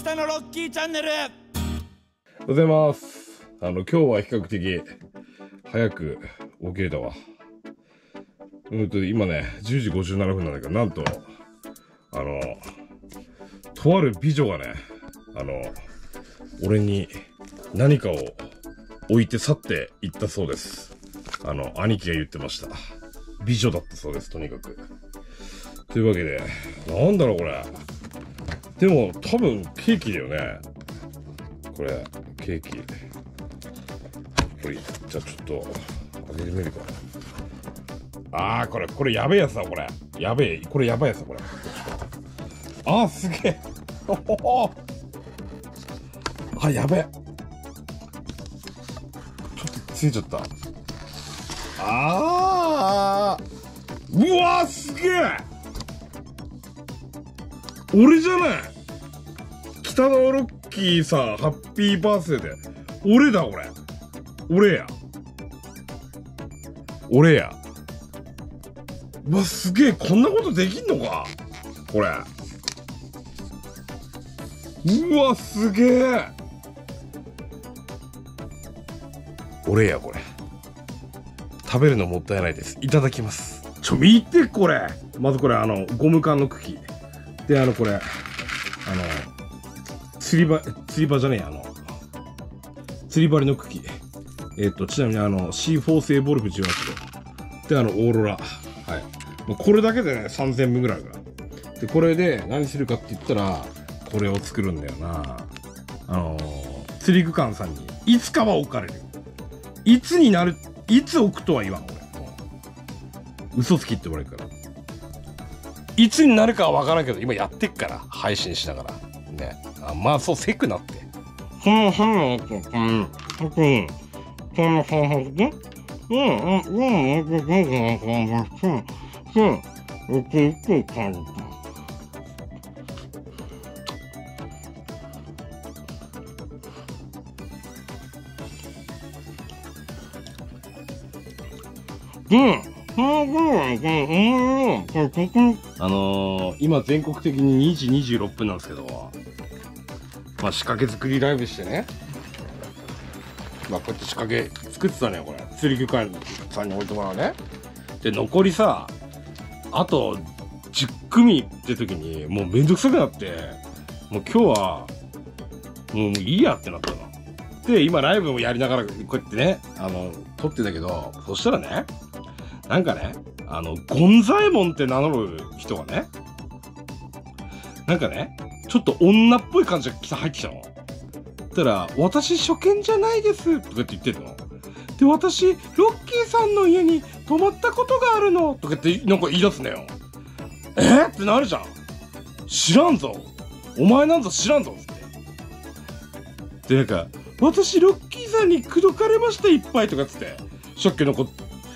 北のロッキーチャンネル。 おはようございます。今日は比較的早く起きれたわ。今ね、10時57分なんだけど、なんと、とある美女がね、俺に何かを置いて去っていったそうです。兄貴が言ってました。美女だったそうです、とにかく。というわけで、なんだろうこれ。でも、多分ケーキだよね。これ、ケーキ。これ、じゃあちょっと、開けてみるか。これやべえやつだ、これ。これやばいやつだ、これ。すげえ。やべえ。ちょっとついちゃった。うわすげえ。俺じゃない。北のロッキーさん、ハッピーバースデーで。俺だ、俺。俺や。うわ、すげえ。こんなことできんのかこれ。うわ、すげえ。俺や、これ。食べるのもったいないです。いただきます。見て、これ。まずこれ、ゴム缶の茎。で、これ、釣り場じゃねえや、釣り針の茎。ちなみにC4 製ボルフ18度。で、オーロラ。はい。もうこれだけでね、3000分ぐらいあるから。で、これで何するかって言ったら、これを作るんだよな。釣り具館さんに、いつかは置かれる。いつ置くとは言わん、俺。嘘つきって言われるから。いつになるかはわからんけど、今やってっから、配信しながら。ね。まあ、そう、せくなって。今全国的に2時26分なんですけど、まあ仕掛け作りライブしてね。まあこうやって仕掛け作ってたのよ、これ。釣り具館さんに置いてもらうね。で、残りさ、あと10組って時にもうめんどくさくなって、もう今日は、もういいやってなったの。で、今ライブもやりながらこうやってね、撮ってたけど、そしたらね、なんかね、ゴンザエモンって名乗る人がね、なんかね、ちょっと女っぽい感じが入ってきたの。たら、私初見じゃないですとかって言ってるの。で、私、ロッキーさんの家に泊まったことがあるのとかってなんか言い出すんだよ。ってなるじゃん。知らんぞ。お前なんぞ知らんぞつって。で、なんか、私ロッキーさんに口説かれましたいっぱいとかつって。さっきなんか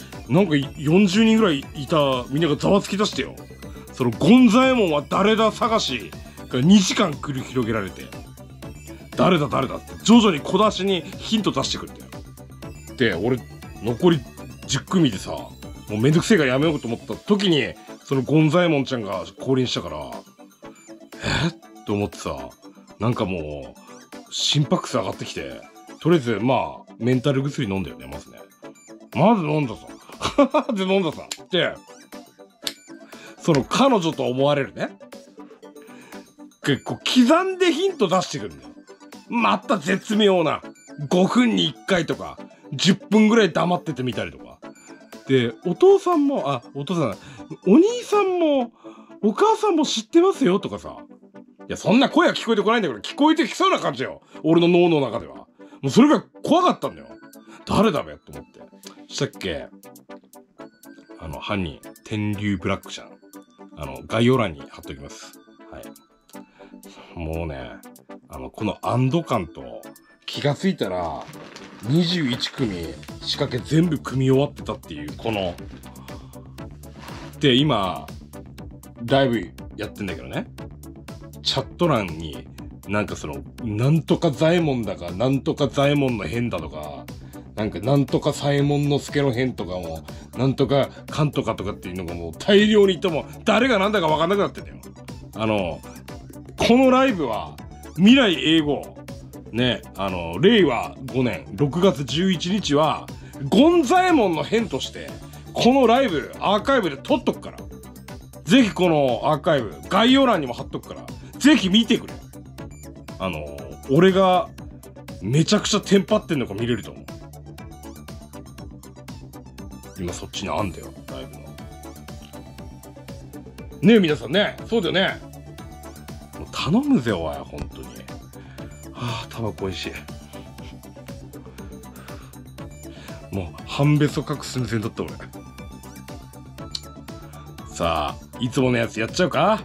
40人ぐらいいたみんながざわつき出してよ。そのゴンザエモンは誰だ探しが2時間繰り広げられて、誰だって徐々に小出しにヒント出してくるんだよ。で、俺残り10組でさ、もうめんどくせえからやめようと思った時に、そのゴンザエモンちゃんが降臨したから、と思ってさ、なんかもう心拍数上がってきて、とりあえずまあメンタル薬飲んだよね、まず飲んださ。で飲んださ。で、その彼女と思われるね。結構刻んでヒント出してくるんだよ。また絶妙な。5分に1回とか、10分ぐらい黙っててみたりとか。で、お父さん、お兄さんも、お母さんも知ってますよとかさ。いや、そんな声は聞こえてこないんだけど、聞こえてきそうな感じよ。俺の脳の中では。もうそれが怖かったんだよ。誰だべと思って。したっけ犯人、天竜ブラックちゃん。概要欄に貼っておきます。はい。もうね、この安堵感と、気がついたら、21組仕掛け全部組み終わってたっていう、この。で、今、ライブやってんだけどね。チャット欄に、なんかなんとかザエモンだか、なんとかザエモンの変だとか、なんとか左衛門の助の変とかも、なんとかかんとかとかっていうのがもう大量にいても、誰がなんだかわかんなくなってんだよ。このライブは、 未来永劫。ね、令和5年6月11日は、ゴンザエモンの編として、このライブ、アーカイブで撮っとくから。ぜひこのアーカイブ、概要欄にも貼っとくから、ぜひ見てくれ。俺が、めちゃくちゃテンパってんのか見れると思う。今そっちにあんだよ、ライブの。ねえ、皆さんね。そうだよね。もう頼むぜ、おい、ほんとに。はあ、タバコ美味しい。もう、半べそ隠す寸前だった、俺。さあ、いつものやつやっちゃうか？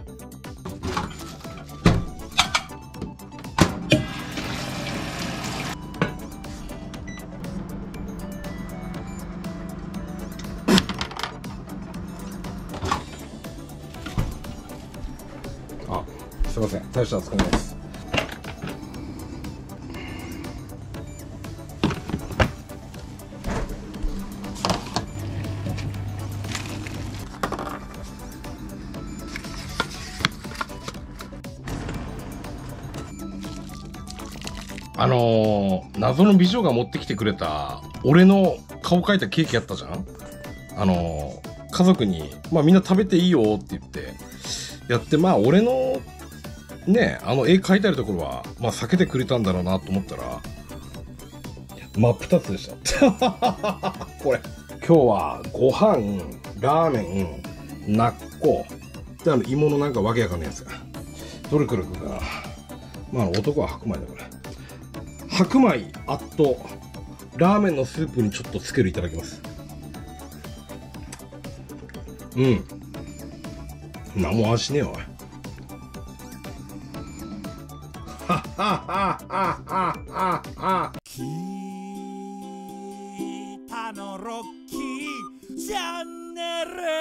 あ、すいません。大した使います。謎の美女が持ってきてくれた、俺の顔描いたケーキやったじゃん？家族に、まあみんな食べていいよって言って、やって、まあ俺の、ね、絵描いてあるところは、まあ避けてくれたんだろうなと思ったら、真っ二つでした。これ。今日は、ご飯、ラーメン、納豆、で、芋のなんかわけわかんないやつが。どれくらい食うかな。まあ男は白米だから。白米、ラーメンのスープにちょっとつけるいただきます。うん。何も味しねえよ、おい。はっはっはっはっはっは。北のロッキーチャンネル